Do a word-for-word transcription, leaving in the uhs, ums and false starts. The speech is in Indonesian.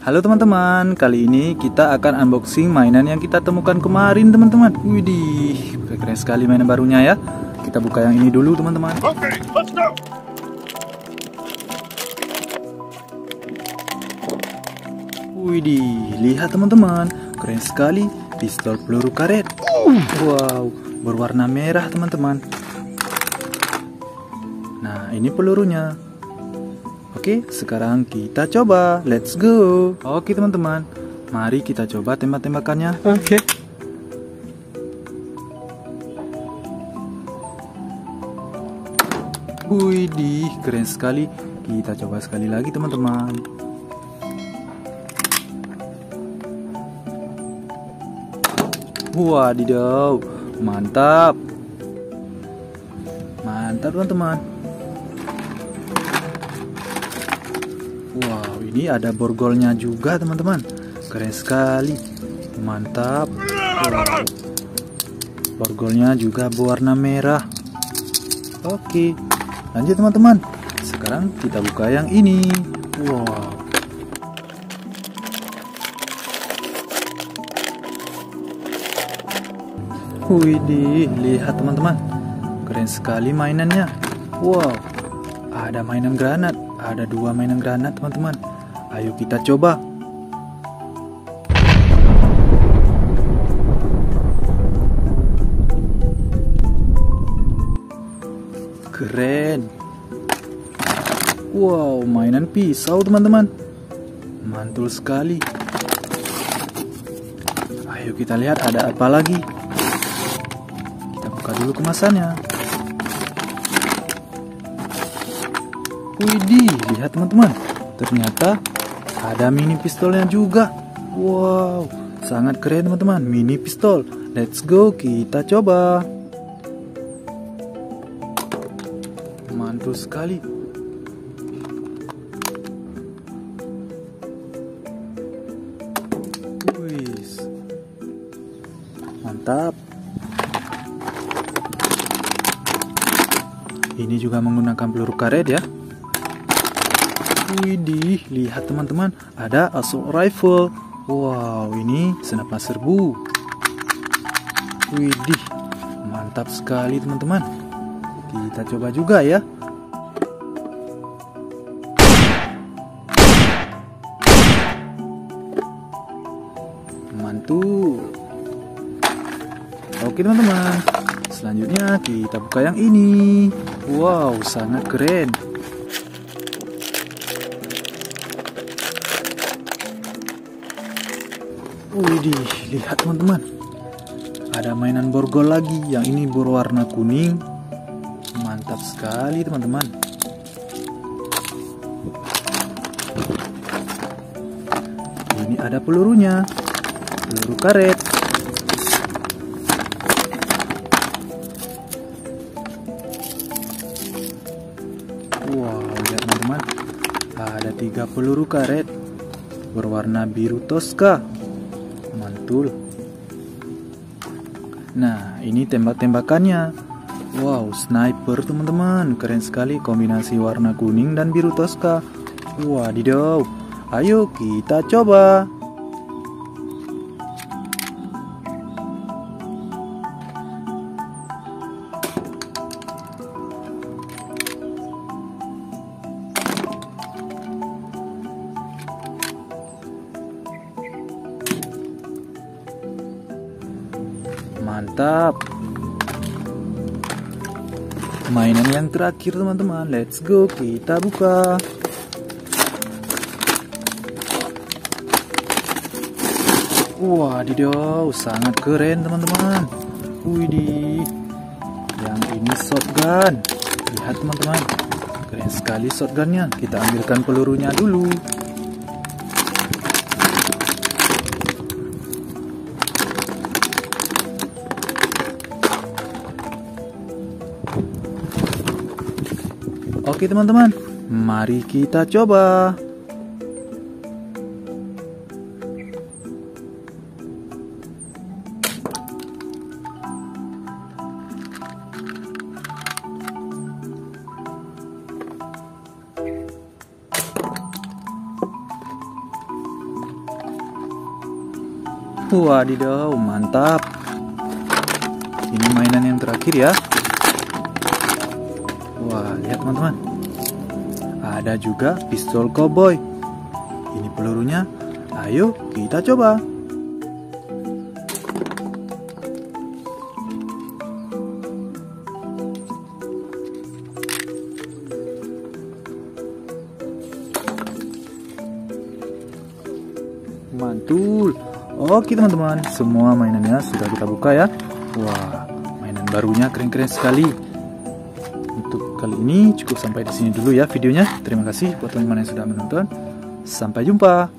Halo teman-teman, kali ini kita akan unboxing mainan yang kita temukan kemarin teman-teman. Widih, keren sekali mainan barunya ya. Kita buka yang ini dulu teman-teman. Okay, let's go. Widih, lihat teman-teman, keren sekali pistol peluru karet. Wow, berwarna merah teman-teman. Nah, ini pelurunya. Oke, sekarang kita coba. Let's go. Oke teman-teman, mari kita coba tembak-tembakannya. Oke. Widih, keren sekali. Kita coba sekali lagi teman-teman. Wadidaw, mantap. Mantap teman-teman. Wow, ini ada borgolnya juga teman-teman. Keren sekali. Mantap. Wow. Borgolnya juga berwarna merah. Oke, lanjut teman-teman. Sekarang kita buka yang ini. Wow. Widih, lihat teman-teman. Keren sekali mainannya. Wow, ada mainan granat. Ada dua mainan granat teman-teman. Ayo kita coba. Keren. Wow, mainan pisau teman-teman. Mantul sekali. Ayo kita lihat ada apa lagi. Kita buka dulu kemasannya. Widih, lihat teman-teman. Ternyata ada mini pistolnya juga. Wow, sangat keren teman-teman. Mini pistol. Let's go, kita coba. Mantul sekali. Wis. Mantap. Ini juga menggunakan peluru karet ya. Widih, lihat teman-teman, ada assault rifle. Wow, ini senapan serbu. Widih, mantap sekali teman-teman. Kita coba juga ya. Mantul. Oke teman-teman, selanjutnya kita buka yang ini. Wow, sangat keren. Widih, lihat teman-teman. Ada mainan borgol lagi. Yang ini berwarna kuning. Mantap sekali teman-teman. Ini ada pelurunya. Peluru karet. Wow, lihat teman-teman. Ada tiga peluru karet. Berwarna biru toska. Mantul. Nah, ini tembak-tembakannya. Wow, sniper teman-teman. Keren sekali kombinasi warna kuning dan biru toska. Wadidaw. Ayo kita coba. Mantap. Mainan yang terakhir teman-teman. Let's go, kita buka. Wadidaw, sangat keren teman-teman. Widih. Yang ini shotgun. Lihat teman-teman. Keren sekali shotgunnya. Kita ambilkan pelurunya dulu. Oke teman-teman, mari kita coba. Wadidaw, mantap. Ini mainan yang terakhir ya. Wah, lihat teman-teman. Ada juga pistol cowboy. Ini pelurunya. Ayo kita coba. Mantul. Oke teman-teman, semua mainannya sudah kita buka ya. Wah, mainan barunya keren-keren sekali. Untuk kali ini cukup sampai di sini dulu ya videonya. Terima kasih buat teman-teman yang sudah menonton. Sampai jumpa.